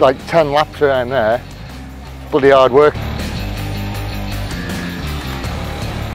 like 10 laps around there. Bloody hard work.